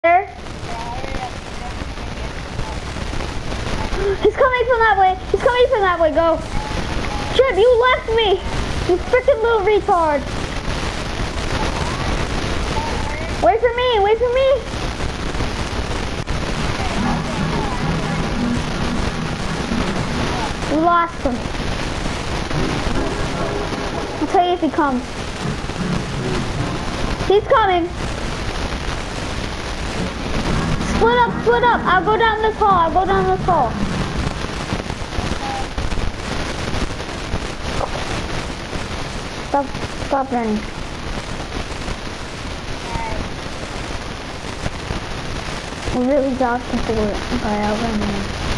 there? He's coming from that way. He's coming from that way. Go. Trip, you left me. You freaking little retard. Wait for me. Wait for me. We lost him. I'll tell you if he comes. He's coming. Split up, split up. I'll go down this hall. I'll go down this hall. Stop running. We're really dodging for it by our running.